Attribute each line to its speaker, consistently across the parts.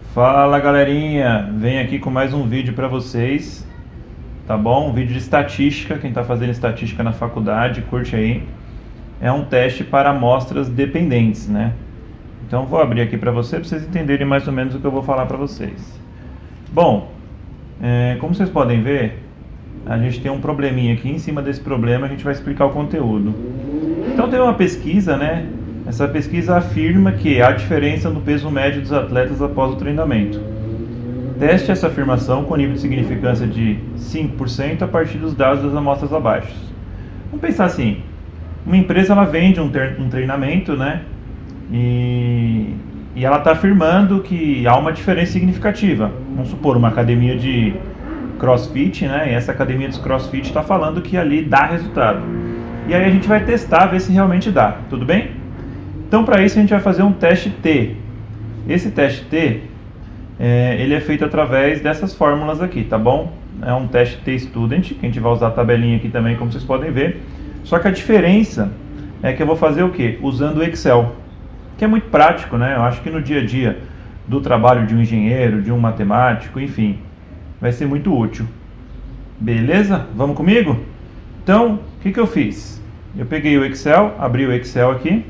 Speaker 1: Fala galerinha, venho aqui com mais um vídeo para vocês, tá bom? Um vídeo de estatística, quem está fazendo estatística na faculdade, curte aí. É um teste para amostras dependentes, né? Então vou abrir aqui para vocês entenderem mais ou menos o que eu vou falar para vocês. Bom, como vocês podem ver, a gente tem um probleminha aqui. Em cima desse problema a gente vai explicar o conteúdo. Então tem uma pesquisa, né? Essa pesquisa afirma que há diferença no peso médio dos atletas após o treinamento. Teste essa afirmação com nível de significância de 5% a partir dos dados das amostras abaixo. Vamos pensar assim, uma empresa ela vende um treinamento, né? E ela está afirmando que há uma diferença significativa. Vamos supor, uma academia de CrossFit, né? E essa academia de CrossFit está falando que ali dá resultado. E aí a gente vai testar, ver se realmente dá, tudo bem? Então para isso a gente vai fazer um teste T. Esse teste T, ele é feito através dessas fórmulas aqui, tá bom? É um teste T-Student, que a gente vai usar a tabelinha aqui também, como vocês podem ver. Só que a diferença é que eu vou fazer o quê? Usando o Excel, que é muito prático, né? Eu acho que no dia a dia do trabalho de um engenheiro, de um matemático, enfim, vai ser muito útil. Beleza? Vamos comigo? Então, o que eu fiz? Eu peguei o Excel, abri o Excel aqui,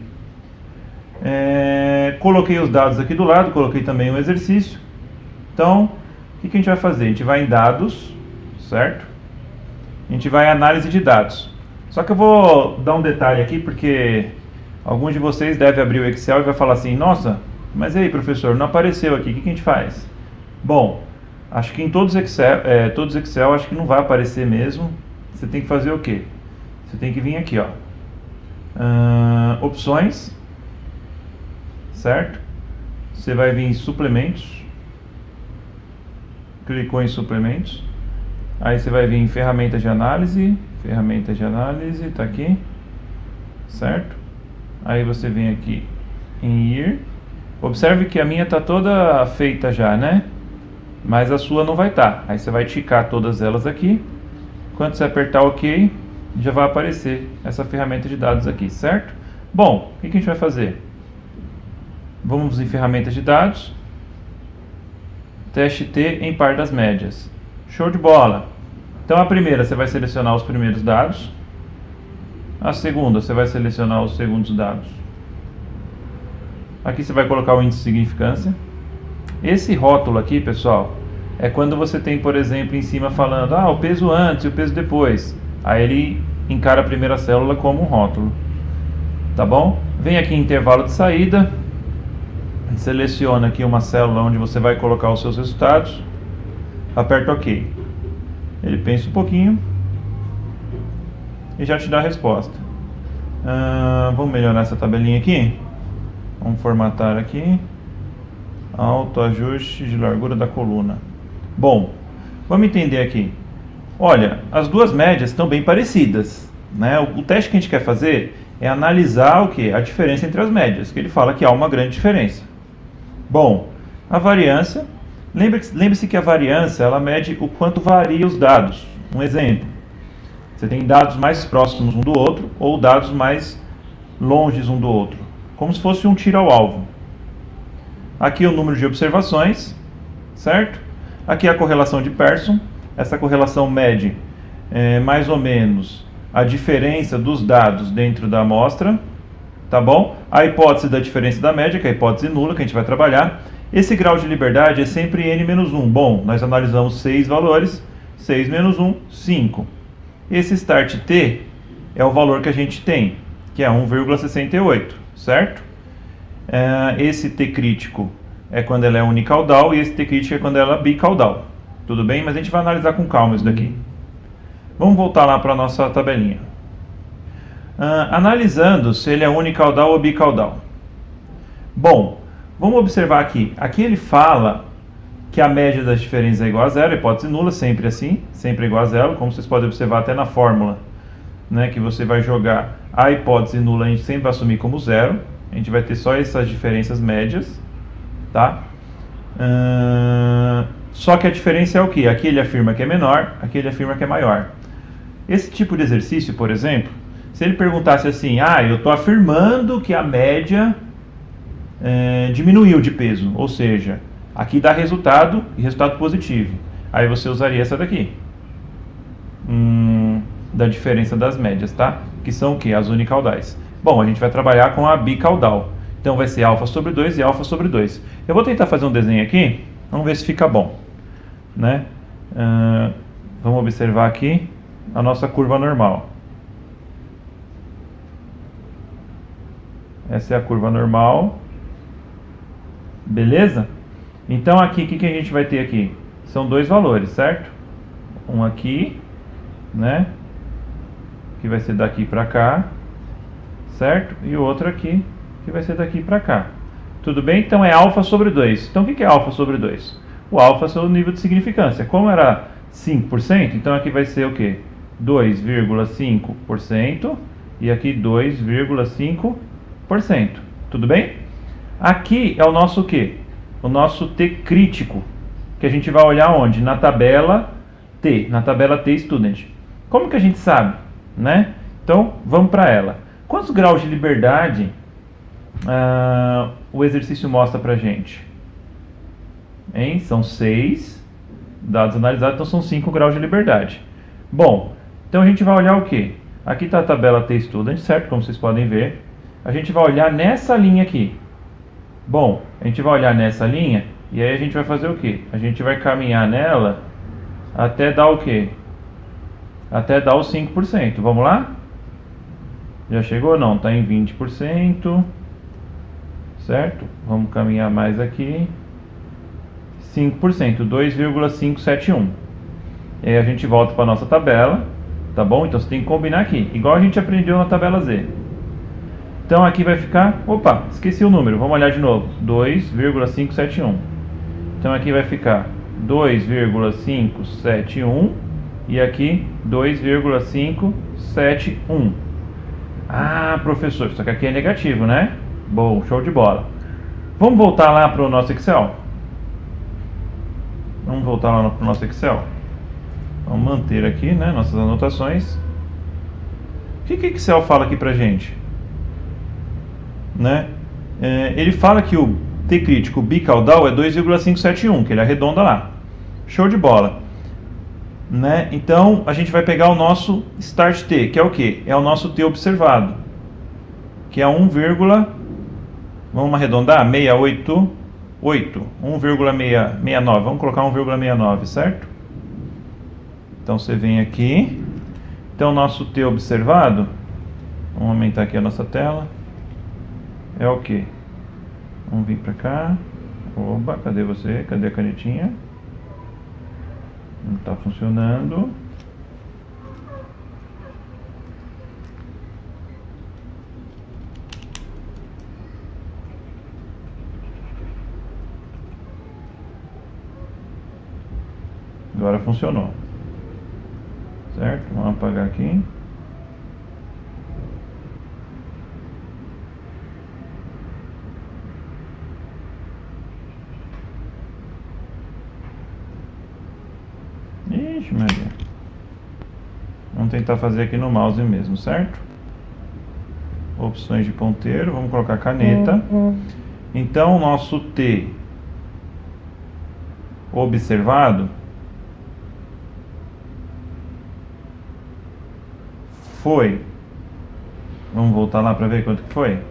Speaker 1: coloquei os dados aqui do lado, coloquei também um exercício. Então, o que a gente vai fazer? A gente vai em dados, certo? A gente vai em análise de dados. Só que eu vou dar um detalhe aqui, porque alguns de vocês devem abrir o Excel e vai falar assim: nossa, mas e aí professor, não apareceu aqui, o que a gente faz? Bom, acho que em todos os Excel acho que não vai aparecer mesmo. Você tem que fazer o quê? Você tem que vir aqui, ó, opções, certo? Você vai vir em suplementos, clicou em suplementos, aí você vai vir em ferramentas de análise, tá aqui, certo? Aí você vem aqui em ir. Observe que a minha tá toda feita já, né? Mas a sua não vai estar. Aí você vai ticar todas elas aqui. Quando você apertar OK, já vai aparecer essa ferramenta de dados aqui, certo? Bom, o que a gente vai fazer? Vamos em ferramentas de dados, teste T em par das médias. Show de bola! Então a primeira você vai selecionar os primeiros dados, a segunda você vai selecionar os segundos dados. Aqui você vai colocar o índice de significância. Esse rótulo aqui, pessoal, é quando você tem, por exemplo, em cima falando o peso antes e o peso depois. Aí ele encara a primeira célula como um rótulo, tá bom? Vem aqui em intervalo de saída, seleciona aqui uma célula onde você vai colocar os seus resultados, aperta OK. Ele pensa um pouquinho e já te dá a resposta. Vamos melhorar essa tabelinha aqui. Vamos formatar aqui. Autoajuste de largura da coluna. Bom, vamos entender aqui. Olha, as duas médias estão bem parecidas, né? O teste que a gente quer fazer é analisar o que? A diferença entre as médias, que ele fala que há uma grande diferença. Bom, a variância, lembre-se que a variância ela mede o quanto varia os dados. Um exemplo, você tem dados mais próximos um do outro ou dados mais longes um do outro, como se fosse um tiro ao alvo. Aqui o número de observações, certo? Aqui a correlação de Pearson. Essa correlação mede mais ou menos a diferença dos dados dentro da amostra, tá bom? A hipótese da diferença da média, que é a hipótese nula, que a gente vai trabalhar. Esse grau de liberdade é sempre n-1. Bom, nós analisamos 6 valores, 6 menos 1, 5. Esse start t é o valor que a gente tem, que é 1,68, certo? Esse t crítico é quando ela é unicaudal e esse t crítico é quando ela é bicaudal. Tudo bem? Mas a gente vai analisar com calma isso daqui. Vamos voltar lá para a nossa tabelinha. Analisando se ele é unicaudal ou bicaudal. Bom, vamos observar aqui. Aqui ele fala que a média das diferenças é igual a zero, hipótese nula, sempre assim, sempre igual a zero, como vocês podem observar até na fórmula, né, que você vai jogar a hipótese nula, a gente sempre vai assumir como zero. A gente vai ter só essas diferenças médias, tá? Só que a diferença é o que? Aqui ele afirma que é menor, aqui ele afirma que é maior. Esse tipo de exercício, por exemplo, se ele perguntasse assim, eu estou afirmando que a média diminuiu de peso, ou seja, Aqui dá resultado e resultado positivo. Aí você usaria essa daqui. Da diferença das médias, tá? Que são o que? As unicaudais. Bom, a gente vai trabalhar com a bicaudal. Então vai ser alfa sobre 2 e alfa sobre 2. Eu vou tentar fazer um desenho aqui. Vamos ver se fica bom, né? Vamos observar aqui a nossa curva normal. Essa é a curva normal. Beleza? Então aqui, o que a gente vai ter aqui? São dois valores, certo? Um aqui, né? Que vai ser daqui para cá, certo? E o outro aqui, que vai ser daqui para cá. Tudo bem? Então é alfa sobre 2. Então o que é alfa sobre 2? O alfa é o nível de significância. Como era 5%, então aqui vai ser o quê? 2,5% e aqui 2,5%. Tudo bem? Aqui é o nosso o quê? O nosso T crítico, que a gente vai olhar onde? Na tabela T, na tabela T Student. Como que a gente sabe, né? Então, vamos para ela. Quantos graus de liberdade o exercício mostra para a gente? Hein? São 6 dados analisados, então são 5 graus de liberdade. Bom, então a gente vai olhar o quê? Aqui está a tabela T Student, certo? Como vocês podem ver. A gente vai olhar nessa linha aqui. Bom, a gente vai olhar nessa linha e aí a gente vai fazer o quê? A gente vai caminhar nela até dar o quê? Até dar os 5%. Vamos lá? Já chegou? Não, está em 20%. Certo? Vamos caminhar mais aqui. 5%, 2,571. E aí a gente volta para a nossa tabela. Tá bom? Então você tem que combinar aqui. Igual a gente aprendeu na tabela Z. Então aqui vai ficar... Opa, esqueci o número. Vamos olhar de novo. 2,571. Então aqui vai ficar 2,571 e aqui 2,571. Ah, professor, só que aqui é negativo, né? Bom, show de bola. Vamos voltar lá para o nosso Excel? Vamos voltar lá para o nosso Excel. Vamos manter aqui, né, nossas anotações. O que o Excel fala aqui pra gente? Né? Ele fala que o T crítico bicaudal é 2,571, que ele arredonda lá. Show de bola. Né? Então a gente vai pegar o nosso start T, que é o que? É o nosso T observado, que é 1, vamos arredondar, 688, 1,669, vamos colocar 1,69, certo? Então você vem aqui, então nosso T observado, vamos aumentar aqui a nossa tela, é o que? Vamos vir para cá. Oba, cadê você? Cadê a canetinha? Não está funcionando. Agora funcionou. Certo? Vamos apagar aqui. Ixi, Maria. Vamos tentar fazer aqui no mouse mesmo, certo? Opções de ponteiro, vamos colocar caneta. Então, o nosso T observado foi... Vamos voltar lá para ver quanto que foi?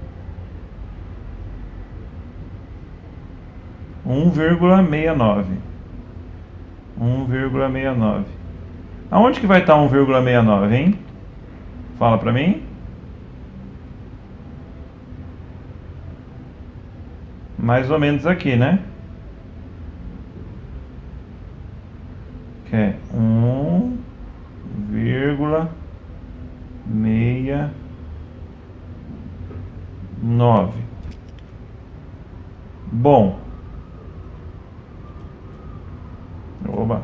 Speaker 1: 1,69. 1,69. Aonde que vai estar 1,69, hein? Fala pra mim. Mais ou menos aqui, né? Que é 1,69. Bom. Oba.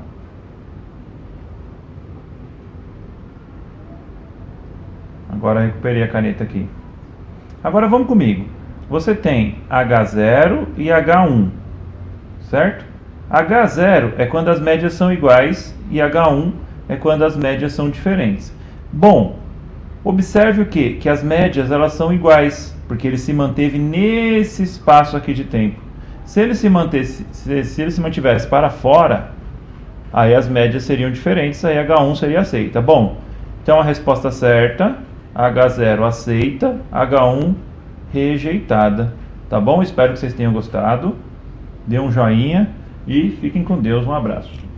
Speaker 1: Agora recuperei a caneta aqui. Agora vamos comigo. Você tem H0 e H1, certo? H0 é quando as médias são iguais e H1 é quando as médias são diferentes. Bom, observe o quê? Que as médias elas são iguais, porque ele se manteve nesse espaço aqui de tempo. Se ele se mantivesse para fora, aí as médias seriam diferentes, aí H1 seria aceita. Bom, então a resposta certa, H0 aceita, H1 rejeitada. Tá bom? Espero que vocês tenham gostado. Dê um joinha e fiquem com Deus. Um abraço.